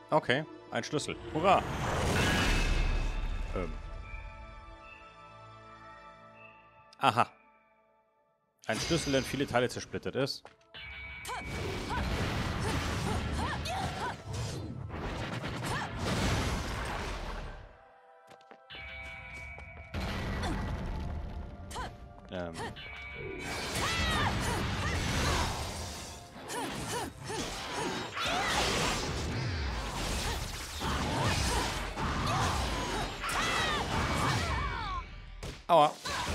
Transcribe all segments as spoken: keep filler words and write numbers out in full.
Okay, ein Schlüssel. Hurra! Ähm. Aha. Ein Schlüssel, der in viele Teile zersplittert ist. Ähm. Aua.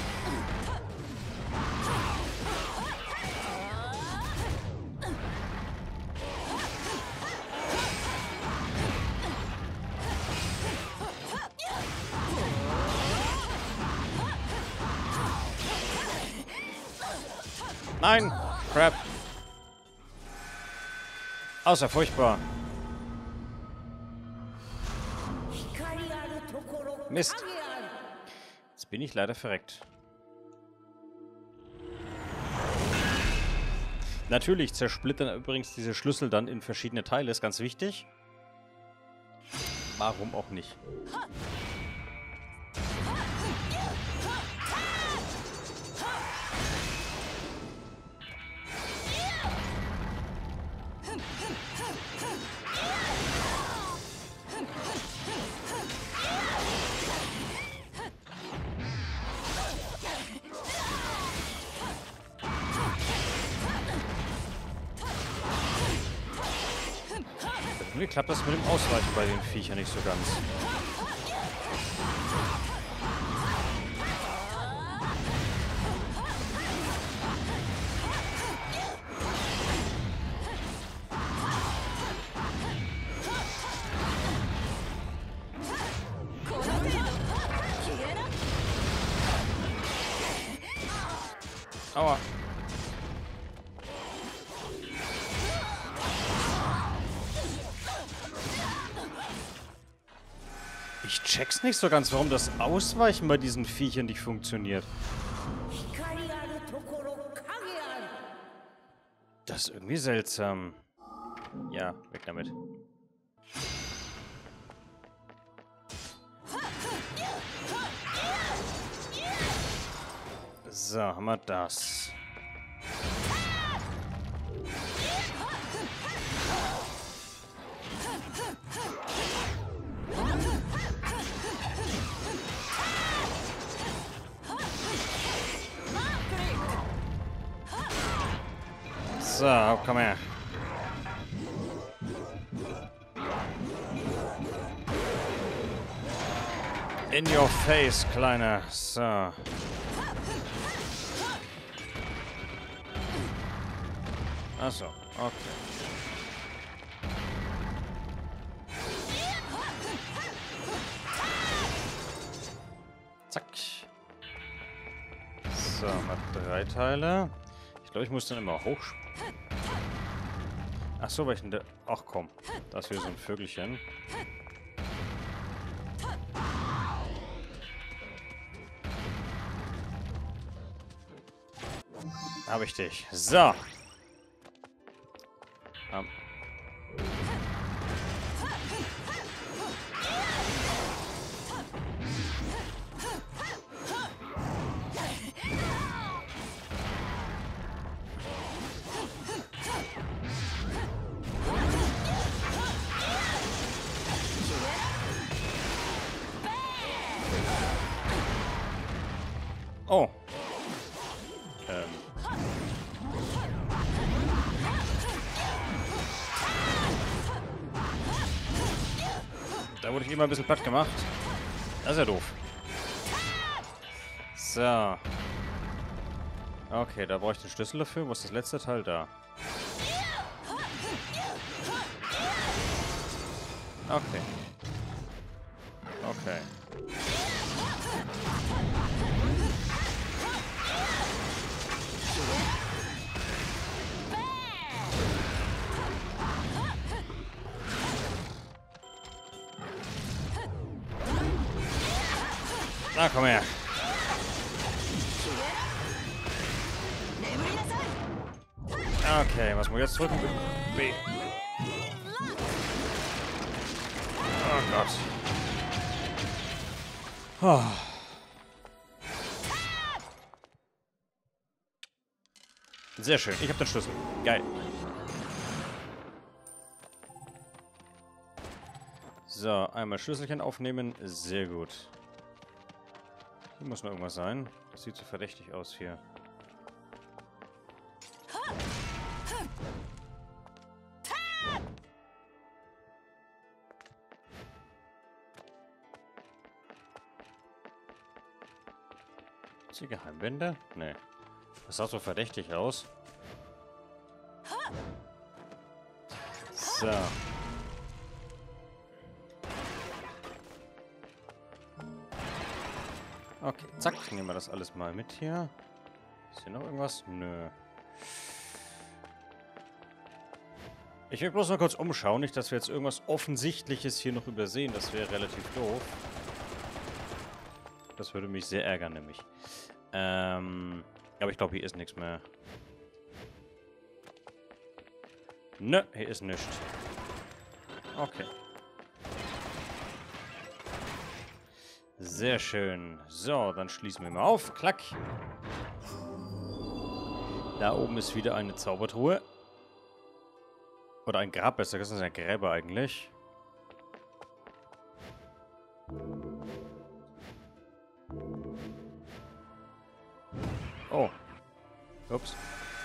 Nein! Crap! Außer furchtbar. Mist. Jetzt bin ich leider verreckt. Natürlich zersplittern übrigens diese Schlüssel dann in verschiedene Teile. Ist ganz wichtig. Warum auch nicht? Irgendwie klappt das mit dem Ausweichen bei den Viechern nicht so ganz. Aua. Ich check's nicht so ganz, warum das Ausweichen bei diesen Viechern nicht funktioniert. Das ist irgendwie seltsam. Ja, weg damit. So, haben wir das. So, komm her. In your face, Kleiner. So. Achso, okay. Zack. So, mal drei Teile. Ich glaube, ich muss dann immer hoch. Ach so, weil ich denn da... Ach komm, da ist wieder so ein Vögelchen. Habe ich dich. So. Um. Oh. Ähm. Da wurde ich immer ein bisschen platt gemacht. Das ist ja doof. So. Okay, da brauche ich den Schlüssel dafür. Wo ist das letzte Teil da? Okay. Okay. Na, komm her. Okay, was muss ich jetzt drücken? B. Oh Gott. Oh. Sehr schön. Ich habe den Schlüssel. Geil. So, einmal Schlüsselchen aufnehmen. Sehr gut. Hier muss noch irgendwas sein. Das sieht so verdächtig aus hier. Ist hier Geheimbände? Nee. Das sah so verdächtig aus. So. Okay, zack. Nehmen wir das alles mal mit hier. Ist hier noch irgendwas? Nö. Ich will bloß noch kurz umschauen. Nicht, dass wir jetzt irgendwas Offensichtliches hier noch übersehen. Das wäre relativ doof. Das würde mich sehr ärgern, nämlich. Ähm, aber ich glaube, hier ist nichts mehr. Nö, hier ist nichts. Okay. Sehr schön. So, dann schließen wir mal auf. Klack. Da oben ist wieder eine Zaubertruhe. Oder ein Grab, besser gesagt, das sind ja Gräber eigentlich. Oh. Ups.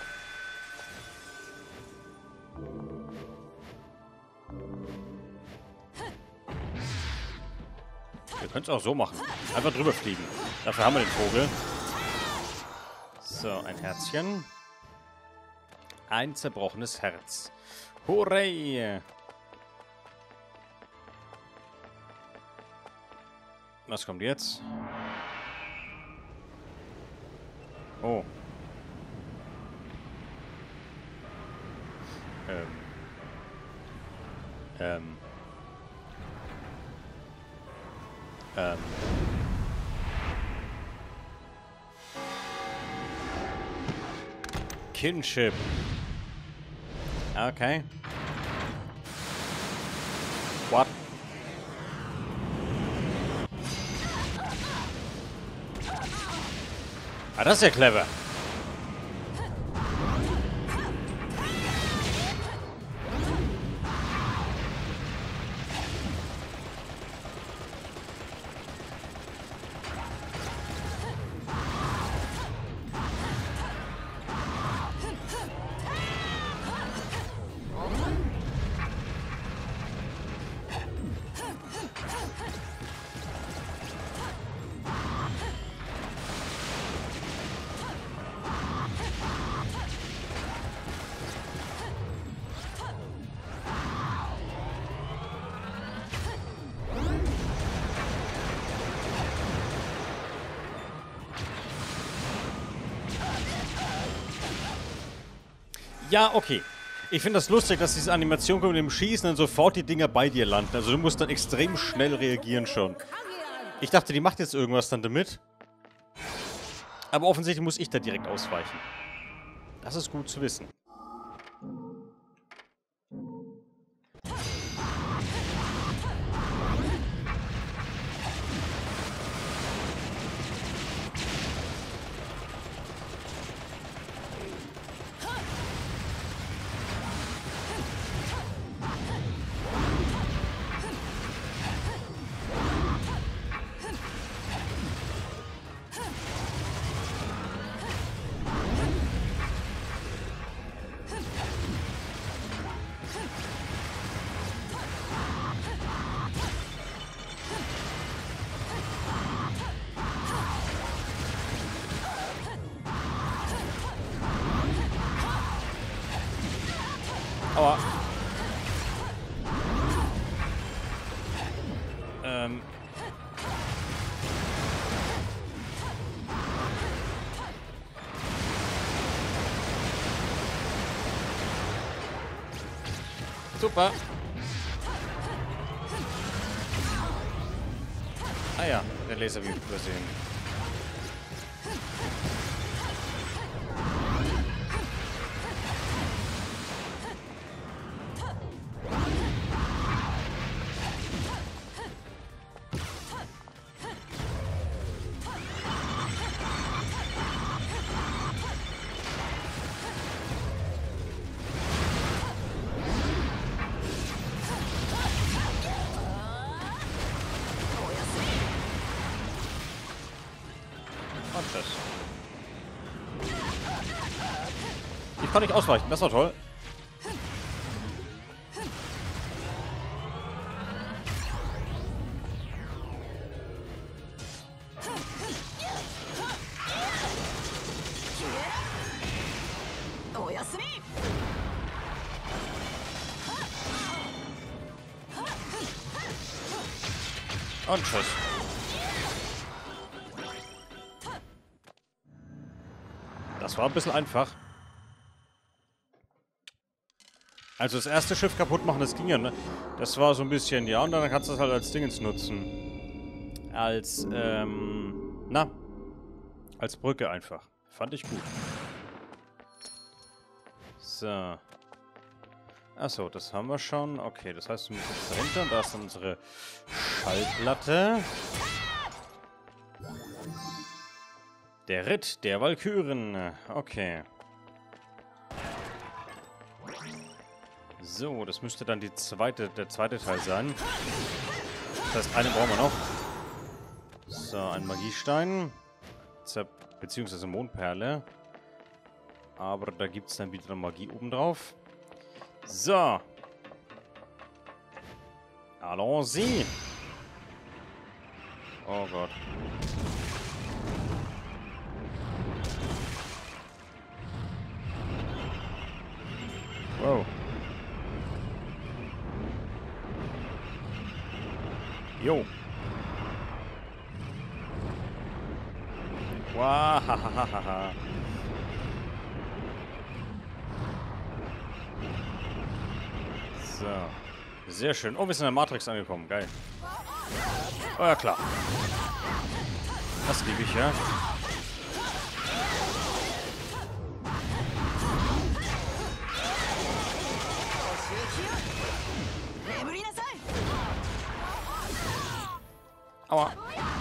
Wir können es auch so machen. Einfach drüber fliegen. Dafür haben wir den Vogel. So, ein Herzchen. Ein zerbrochenes Herz. Hurray! Was kommt jetzt? Oh. Ähm. Ähm. Ähm. Kinship. Okay. What? Ah, das ist ja clever. Ja, okay. Ich finde das lustig, dass diese Animation kommt mit dem Schießen und sofort die Dinger bei dir landen. Also du musst dann extrem schnell reagieren schon. Ich dachte, die macht jetzt irgendwas dann damit. Aber offensichtlich muss ich da direkt ausweichen. Das ist gut zu wissen. Aua. Ähm. Super. Ah ja, der Laser wird übersehen. ich kann nicht ausweichen. Das war toll. Und tschüss. Das war ein bisschen einfach. Also das erste Schiff kaputt machen, das ging ja, ne? Das war so ein bisschen, ja, und dann kannst du es halt als Dingens nutzen. Als, ähm, na, als Brücke einfach. Fand ich gut. So. Achso, das haben wir schon. Okay, das heißt, wir müssen jetzt dahinter. Und da ist dann unsere Schallplatte. Der Ritt der Walküren. Okay. So, das müsste dann die zweite, der zweite Teil sein. Das heißt, einen brauchen wir noch. So, ein Magiestein. Beziehungsweise Mondperle. Aber da gibt es dann wieder Magie obendrauf. So. Allons-y. Oh Gott. Wow. Jo. Wahahaha. So. Sehr schön. Oh, wir sind in der Matrix angekommen. Geil. Oh ja, klar. Das liebe ich, ja. Aua.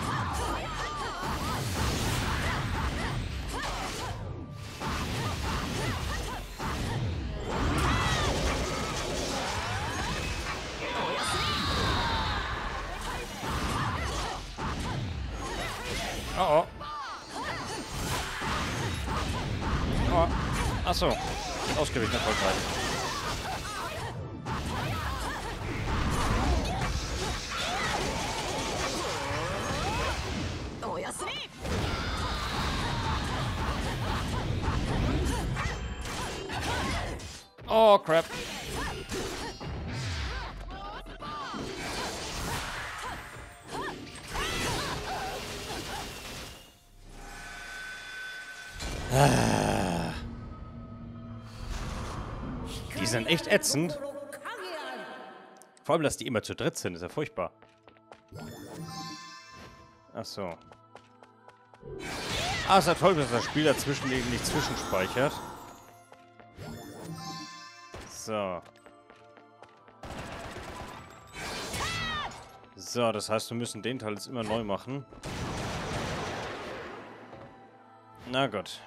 Oh oh. Oh. Achso. Ausgewichen erfolgreich. Oh, crap. Ah. Die sind echt ätzend. Vor allem, dass die immer zu dritt sind, ist ja furchtbar. Ach so. Ah, ist ja toll, dass das Spiel dazwischen eben nicht zwischenspeichert. So. So, das heißt, wir müssen den Teil jetzt immer neu machen. Na gut.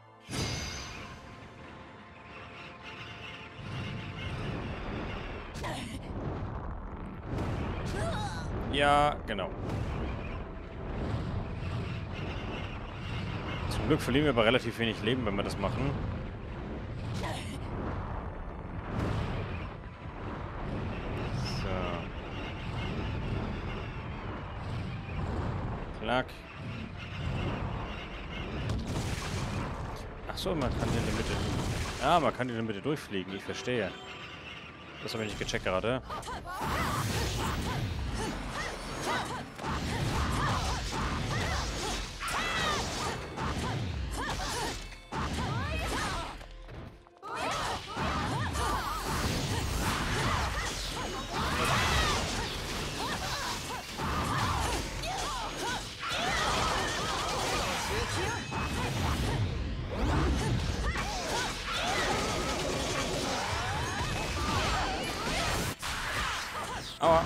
Ja, genau. Zum Glück verlieren wir aber relativ wenig Leben, wenn wir das machen. So. Klack. Ach so, man kann hier in der Mitte... Ah, man kann hier in der Mitte durchfliegen, ich verstehe. Das habe ich nicht gecheckt gerade. Aua.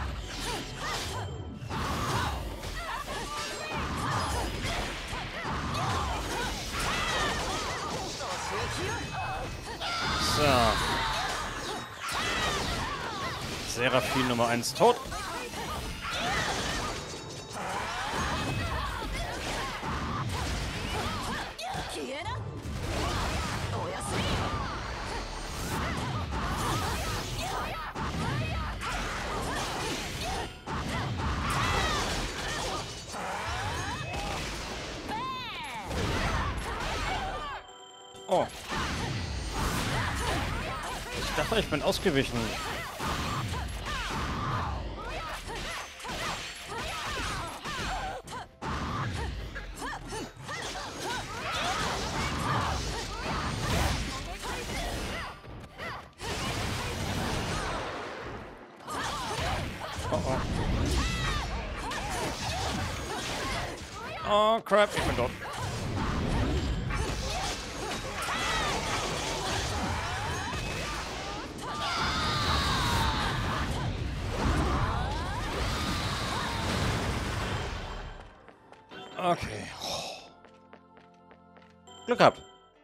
So. Seraphine Nummer eins tot. Oh. Ich dachte, ich bin ausgewichen. Oh, oh. Oh, crap, ich bin tot. Okay. Glück gehabt.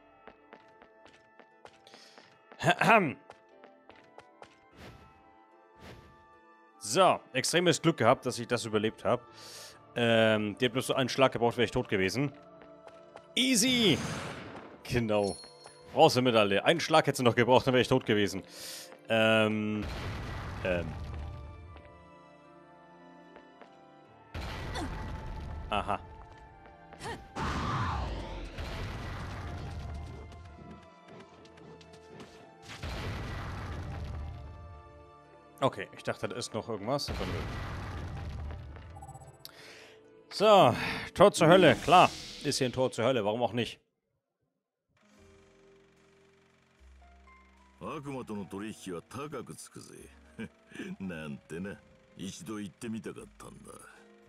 So, extremes Glück gehabt, dass ich das überlebt habe. Ähm, die hat bloß so einen Schlag gebraucht, wäre ich tot gewesen. Easy! Genau. Bronzemedaille. Einen Schlag hätte sie noch gebraucht, dann wäre ich tot gewesen. Ähm. Ähm. Aha. Okay, ich dachte, da ist noch irgendwas. Aber nö. So, Tor zur Hölle. Klar, ist hier ein Tor zur Hölle. Warum auch nicht? 悪魔との取引は高くつくぜ。なんてな、一度行ってみたかったんだ。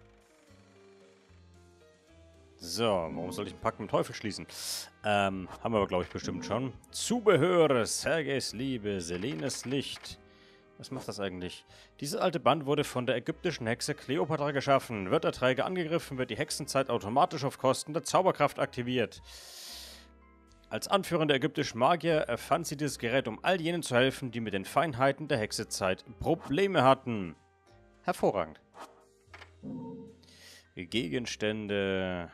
So, warum soll ich einen Pakt mit dem Teufel schließen? Ähm, haben wir aber, glaube ich, bestimmt schon. Zubehör, Sergeis Liebe, Selenes Licht. Was macht das eigentlich? Dieses alte Band wurde von der ägyptischen Hexe Kleopatra geschaffen. Wird der Träger angegriffen, wird die Hexenzeit automatisch auf Kosten der Zauberkraft aktiviert. Als Anführer der ägyptischen Magier erfand sie dieses Gerät, um all jenen zu helfen, die mit den Feinheiten der Hexezeit Probleme hatten. Hervorragend. Gegenstände.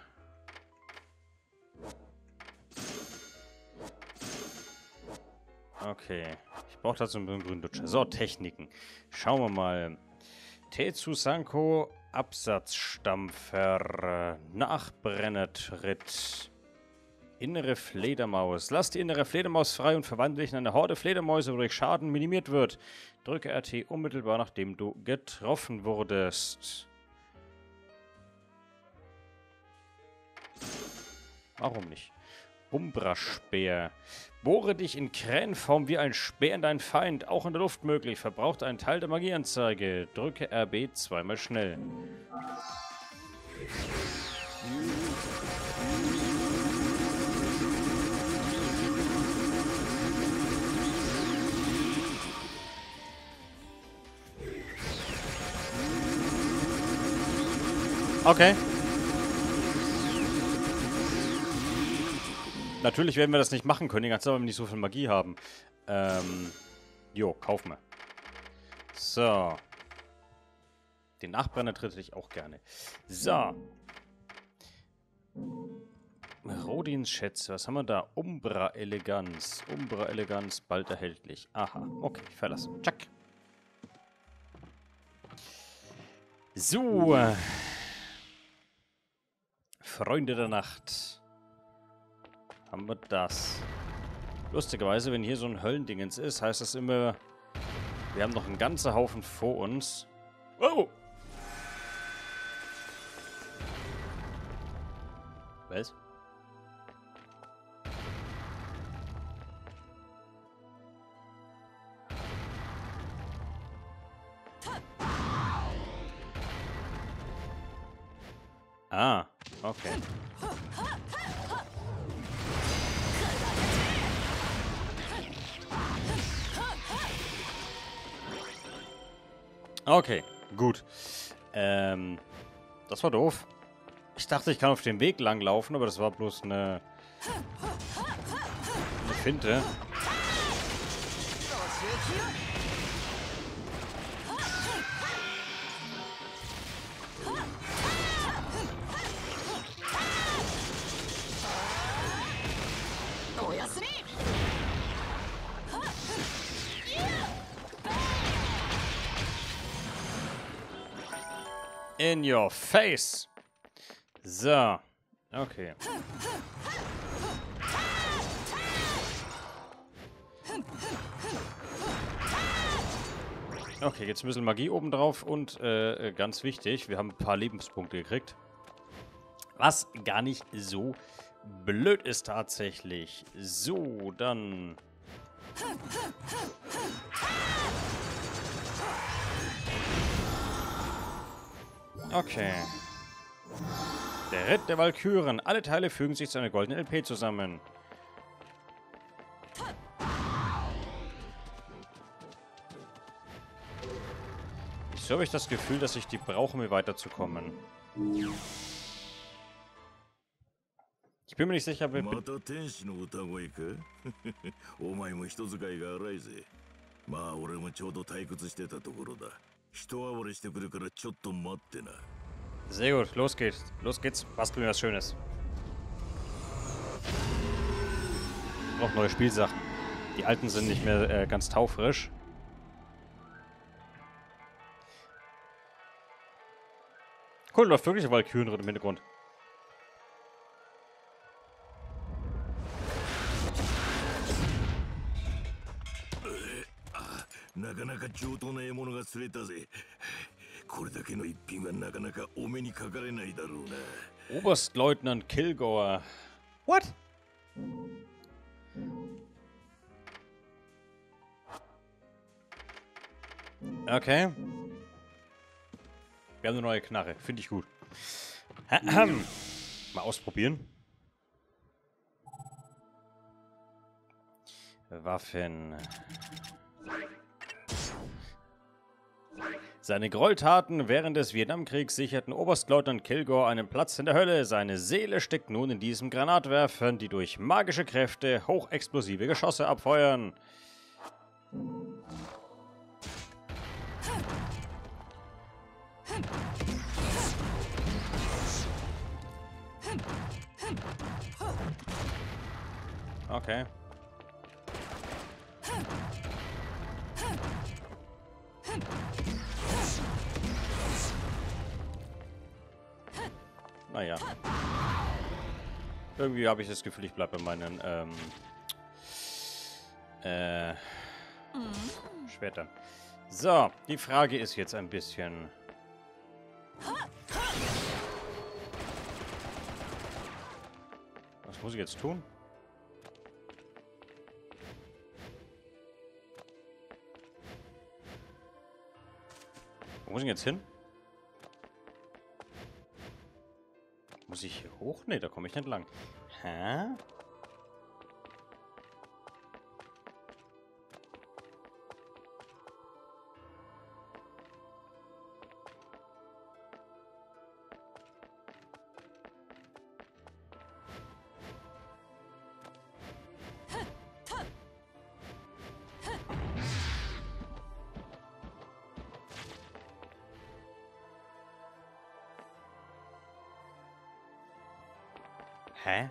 Okay. Ich brauche dazu einen grünen Lutscher. So, Techniken. Schauen wir mal. Tetsu Sanko, Absatzstampfer, Nachbrennertritt, innere Fledermaus. Lass die innere Fledermaus frei und verwandle dich in eine Horde Fledermäuse, wodurch Schaden minimiert wird. Drücke R T unmittelbar, nachdem du getroffen wurdest. Warum nicht? Umbra-Speer. Bohre dich in Krähenform wie ein Speer in deinen Feind, auch in der Luft möglich. Verbraucht einen Teil der Magieanzeige. Drücke R B zweimal schnell. Okay. Natürlich werden wir das nicht machen können, die ganze Zeit, weil wir nicht so viel Magie haben. Ähm, jo, kaufen wir. So. Den Nachbrenner tritt ich auch gerne. So. Rodins Schätze, was haben wir da? Umbra Eleganz. Umbra Eleganz, bald erhältlich. Aha, okay, ich verlasse. Tschack. So. Freunde der Nacht. Haben wir das. Lustigerweise, wenn hier so ein Höllendingens ist, heißt das immer, wir haben noch einen ganzen Haufen vor uns. Oh! Was? Ah, okay. Okay, gut. Ähm, das war doof. Ich dachte, ich kann auf dem Weg lang laufen, aber das war bloß eine, eine Finte. In your face. So. Okay. Okay, jetzt ein bisschen Magie obendrauf und äh, ganz wichtig, wir haben ein paar Lebenspunkte gekriegt. Was gar nicht so blöd ist tatsächlich. So, dann... Okay. Der Ritt der Walküren. Alle Teile fügen sich zu einer goldenen L P zusammen. So habe ich das Gefühl, dass ich die brauche, um hier weiterzukommen. Ich bin mir nicht sicher, ob ich... また天使の歌声かお前も人使いが荒いぜ。まあ俺もちょうど退屈してたところだ。人暴れしてくるからちょっと待ってな。 Sehr gut, los geht's. Los geht's, basteln wir was Schönes. Ich brauche neue Spielsachen. Die alten sind nicht mehr äh, ganz taufrisch. Cool, läuft wirklich Walküren im Hintergrund. なかなか上等な獲物が釣れたぜ。これだけの一品はなかなかお目にかかれないだろうな。 Oberstleutnant Kilgore. What? Okay. Wir haben eine neue Knarre. Finde ich gut. Mal ausprobieren. Waffen. Seine Gräueltaten während des Vietnamkriegs sicherten Oberstleutnant Kilgore einen Platz in der Hölle. Seine Seele steckt nun in diesen Granatwerfern, die durch magische Kräfte hochexplosive Geschosse abfeuern. Okay. Naja. Irgendwie habe ich das Gefühl, ich bleibe bei meinen ähm, äh, Schwertern. So, die Frage ist jetzt ein bisschen... Was muss ich jetzt tun? Wo muss ich jetzt hin? Muss ich hier hoch? Ne, da komme ich nicht lang. Hä? Hä?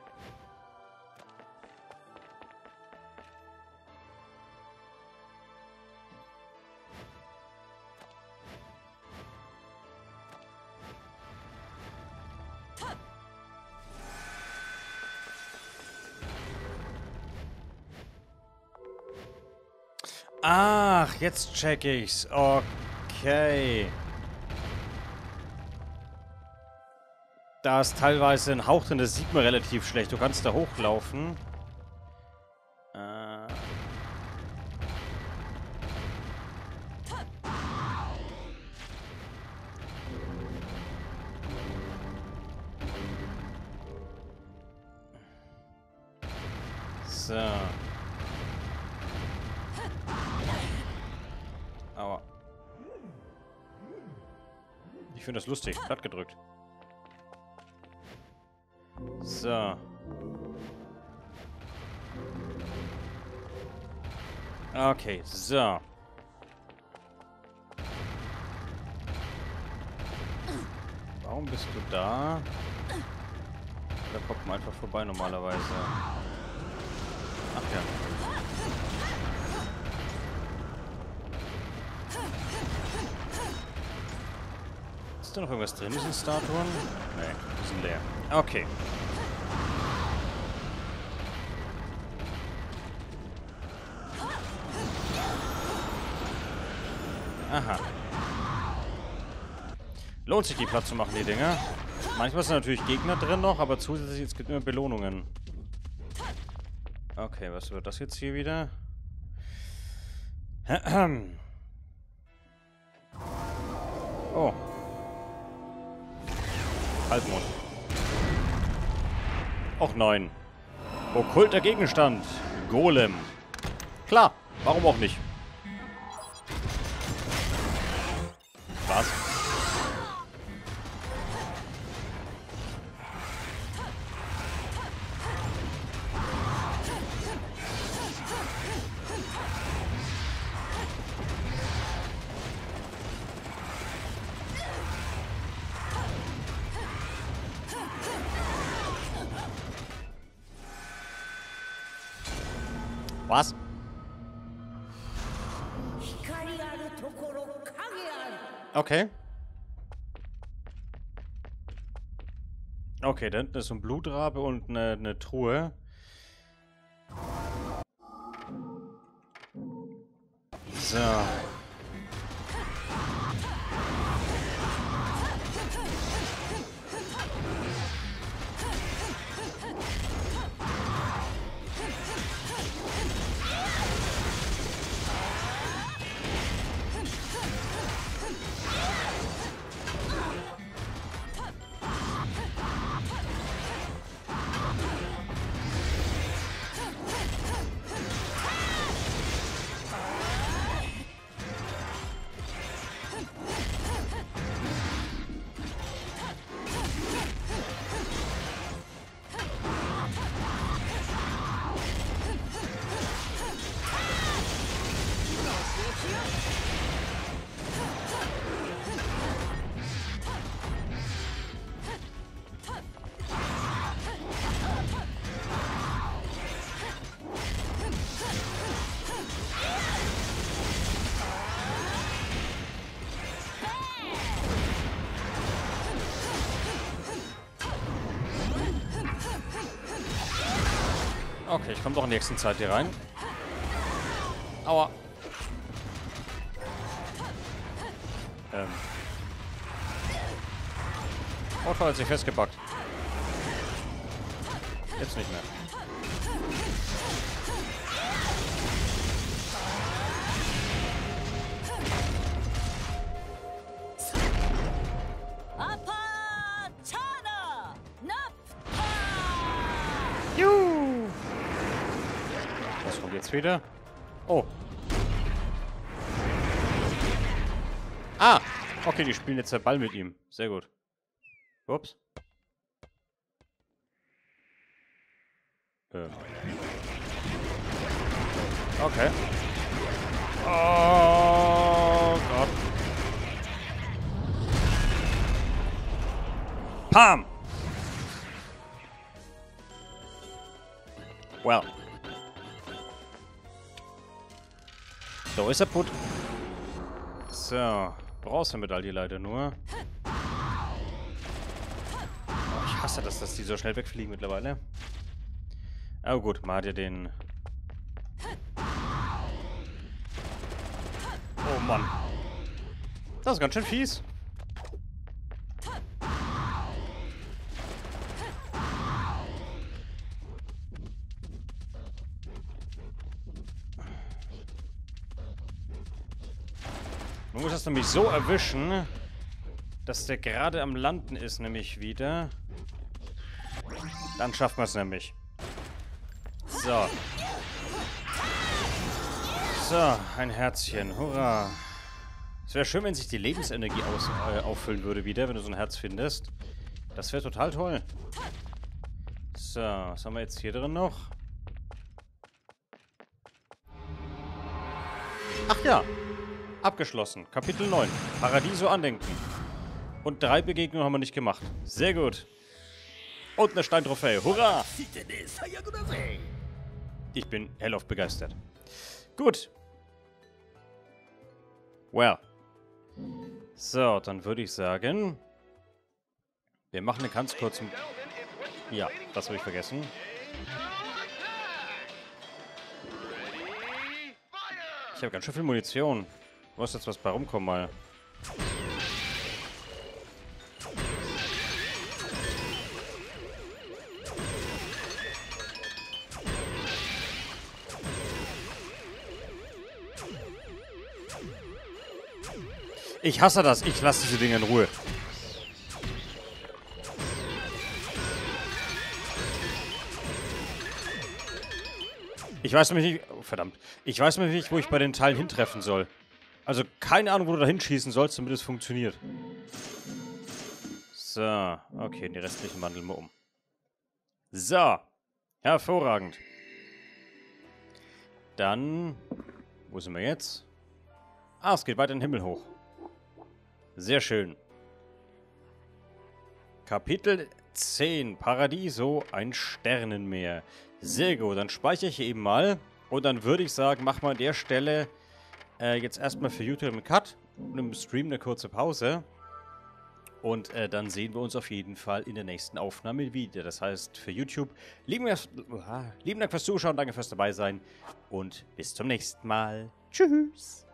Ach, jetzt check ich's. Okay. Da ist teilweise ein Hauch drin, das sieht man relativ schlecht. Du kannst da hochlaufen. Äh. So. Aua. Ich finde das lustig. Platt gedrückt. So. Okay, so. Warum bist du da? Da kommt man einfach vorbei normalerweise. Ach ja. Ist da noch irgendwas drin, diesen Statuen? Nee, die sind leer. Okay. Aha. Lohnt sich, die Platz zu machen, die Dinger. Manchmal sind natürlich Gegner drin noch, aber zusätzlich es gibt immer Belohnungen. Okay, was wird das jetzt hier wieder? Oh. Halbmond. Och nein. Okkulter Gegenstand. Golem. Klar, warum auch nicht? Was? Was? Okay. Okay, da hinten ist so ein Blutrabe und eine, eine Truhe. So. Okay, ich komme doch in der nächsten Zeit hier rein. Aua. Ähm. Oh, toll, hat sich festgepackt. Jetzt nicht mehr. Juhu! Was kommt jetzt wieder? Oh. Ah! Okay, die spielen jetzt der Ball mit ihm. Sehr gut. Ups. Äh. Okay. Oh Gott. Pam! Well. So ist er putt. So. Bronzemedaille leider nur. Oh, ich hasse das, dass die so schnell wegfliegen mittlerweile. Aber gut, mal hat ja den... Oh Mann. Das ist ganz schön fies. Man muss das nämlich so erwischen, dass der gerade am Landen ist, nämlich wieder. Dann schafft man es nämlich. So. So, ein Herzchen. Hurra. Es wäre schön, wenn sich die Lebensenergie aus, äh, auffüllen würde wieder, wenn du so ein Herz findest. Das wäre total toll. So, was haben wir jetzt hier drin noch? Ach ja. Abgeschlossen. Kapitel neun. Paradiso andenken. Und drei Begegnungen haben wir nicht gemacht. Sehr gut. Und eine Steintrophäe. Hurra! Ich bin hellauf begeistert. Gut. Well. So, dann würde ich sagen, wir machen eine ganz kurzen... Ja, das habe ich vergessen. Ich habe ganz schön viel Munition. Muss jetzt was bei rumkommen mal. Ich hasse das. Ich lasse diese Dinge in Ruhe. Ich weiß nämlich nicht... Oh, verdammt. Ich weiß nämlich nicht, wo ich bei den Teilen hintreffen soll. Also keine Ahnung, wo du da hinschießen sollst, damit es funktioniert. So. Okay, die restlichen wandeln wir um. So. Hervorragend. Dann... Wo sind wir jetzt? Ah, es geht weiter in den Himmel hoch. Sehr schön. Kapitel zehn. Paradiso, ein Sternenmeer. Sehr gut, dann speichere ich hier eben mal. Und dann würde ich sagen, machen wir an der Stelle äh, jetzt erstmal für YouTube einen Cut und im Stream eine kurze Pause. Und äh, dann sehen wir uns auf jeden Fall in der nächsten Aufnahme wieder. Das heißt, für YouTube, lieben, lieben Dank fürs Zuschauen, danke fürs Dabeisein und bis zum nächsten Mal. Tschüss.